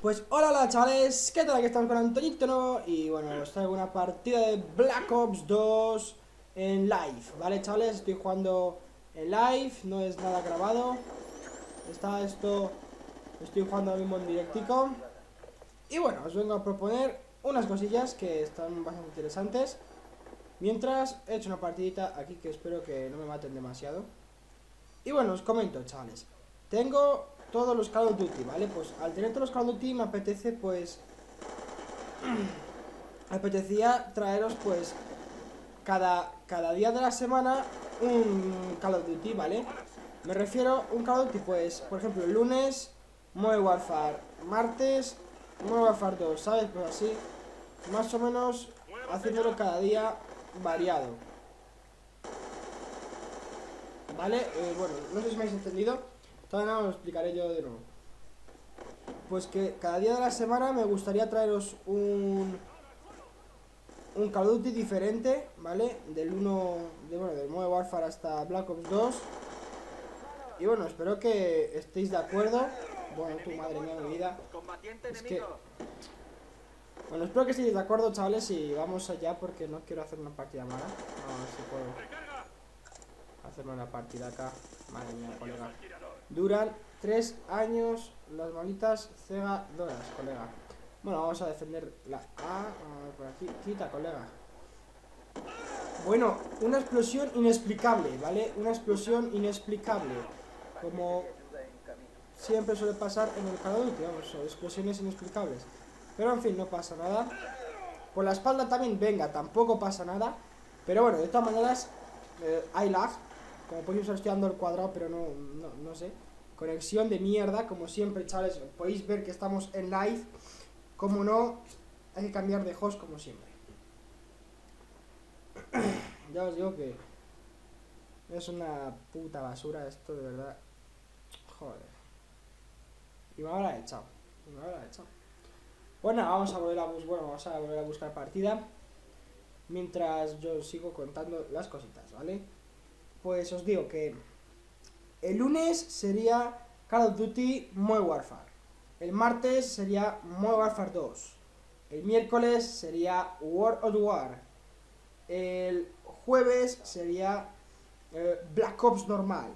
Pues hola chavales, ¿qué tal? Aquí estamos con Antonito nuevo y bueno, os traigo una partida de Black Ops 2 en live, ¿vale chavales? Estoy jugando en live, no es nada grabado. Estoy jugando ahora mismo en directico. Y bueno, os vengo a proponer unas cosillas que están bastante interesantes. Mientras he hecho una partidita aquí que espero que no me maten demasiado. Y bueno, os comento chavales, tengo todos los Call of Duty, ¿vale? Pues al tener todos los Call of Duty me apetece pues... me apetecía traeros pues cada día de la semana un Call of Duty, ¿vale? Me refiero a un Call of Duty pues, por ejemplo, el lunes Modern Warfare, martes Modern Warfare 2, ¿sabes? Pues así, más o menos haciéndolo cada día variado, ¿vale? Bueno, no sé si me habéis entendido, todavía no lo explicaré yo de nuevo. Pues que cada día de la semana me gustaría traeros un Call of Duty diferente, ¿vale? Del Modern Warfare hasta Black Ops 2. Y bueno, espero que estéis de acuerdo. Bueno, tu madre mía, mi vida. Es que... Bueno, espero que estéis de acuerdo, chavales, y vamos allá porque no quiero hacer una partida mala. Vamos a ver si puedo hacerme una partida acá. Madre mía, colega. Duran 3 años las malitas cegadoras, colega. Bueno, vamos a defender la A. Por aquí. Quita, colega. Bueno, una explosión inexplicable, ¿vale? Una explosión inexplicable. Como siempre suele pasar en el Call of Duty, vamos, explosiones inexplicables. Pero en fin, no pasa nada. Por la espalda también, venga, tampoco pasa nada. Pero bueno, de todas maneras, hay lag. Como podéis ver, estoy dando el cuadrado, pero no sé. Conexión de mierda, como siempre, chavales. Podéis ver que estamos en live. Como no, hay que cambiar de host como siempre. Ya os digo que es una puta basura esto, de verdad. Joder. Y me habrá echado. Bueno, vamos a volver a buscar partida. Mientras yo sigo contando las cositas, ¿vale? Pues os digo que el lunes sería Call of Duty Modern Warfare. El martes sería Modern Warfare 2. El miércoles sería World of War. El jueves sería Black Ops normal.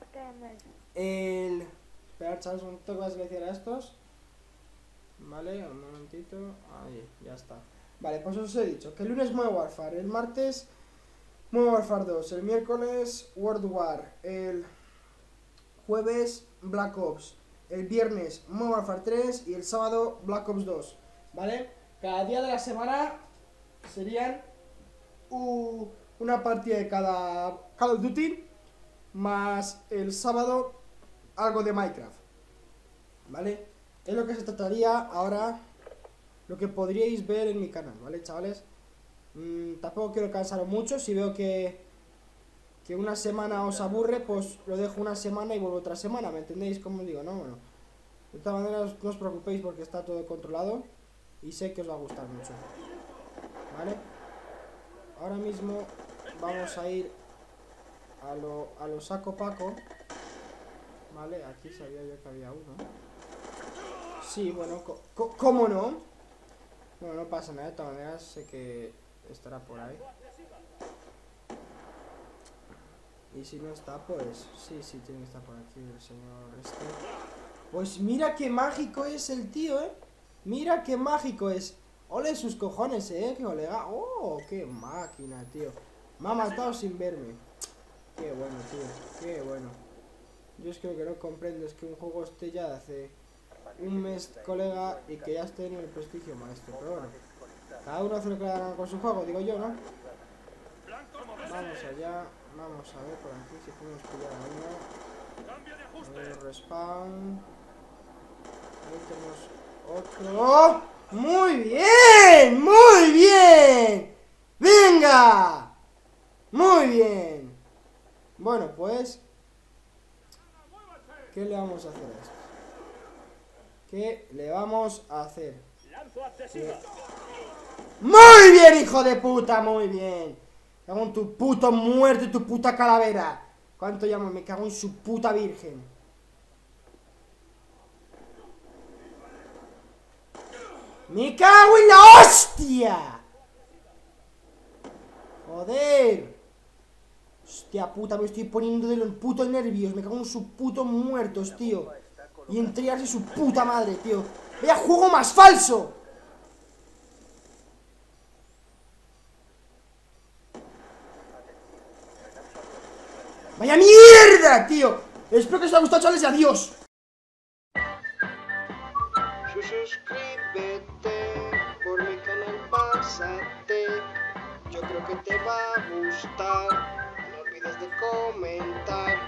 Esperad, chavales, un momento que voy a seleccionar a estos. Vale, un momentito. Ahí, ya está. Vale, pues os he dicho que el lunes Modern Warfare, el martes Modern Warfare 2, el miércoles World War, el jueves Black Ops, el viernes Modern Warfare 3 y el sábado Black Ops 2. ¿Vale? Cada día de la semana serían una partida de cada Call of Duty, más el sábado algo de Minecraft, ¿vale? Es lo que se trataría ahora, lo que podríais ver en mi canal, ¿vale, chavales? Tampoco quiero cansaros mucho. Si veo que una semana os aburre, pues lo dejo una semana y vuelvo otra semana, ¿me entendéis? Como digo, ¿no? Bueno, de todas maneras no os preocupéis porque está todo controlado y sé que os va a gustar mucho, ¿vale? Ahora mismo vamos a ir a lo saco paco, ¿vale? Aquí sabía yo que había uno. Sí, bueno, ¿cómo no? Bueno, no pasa nada, de todas maneras sé que estará por ahí. Y si no está, pues sí, tiene que estar por aquí el señor este. Pues mira qué mágico es el tío, ¿eh? Mira qué mágico es. Ole sus cojones, qué colega. Oh, qué máquina, tío. Me ha matado sin verme. Qué bueno, tío, qué bueno. Yo es que lo que no comprendo es que un juego esté ya de hace un mes, colega, y que ya esté en el prestigio maestro. Pero bueno, cada uno hace lo que le haga con su juego, digo yo, ¿no? Vamos allá, vamos a ver por aquí si podemos pillar a uno. A ver, respawn. Ahí tenemos otro. ¡Oh! ¡Muy bien! ¡Muy bien! ¡Venga! ¡Muy bien! Bueno, pues ¿qué le vamos a hacer a esto? ¿Qué le vamos a hacer? ¡Muy bien, hijo de puta! ¡Muy bien! Me cago en tu puto muerto y tu puta calavera. ¿Cuánto llamo? Me cago en su puta virgen. ¡Me cago en la hostia! ¡Joder! Hostia puta, me estoy poniendo de los putos nervios. Me cago en sus putos muertos, tío. Y entregarse su puta madre, tío. ¡Vaya juego más falso! ¡Vaya mierda, tío! Espero que os haya gustado, chavales, y adiós. Suscríbete por mi canal, pásate. Yo creo que te va a gustar. No olvides de comentar.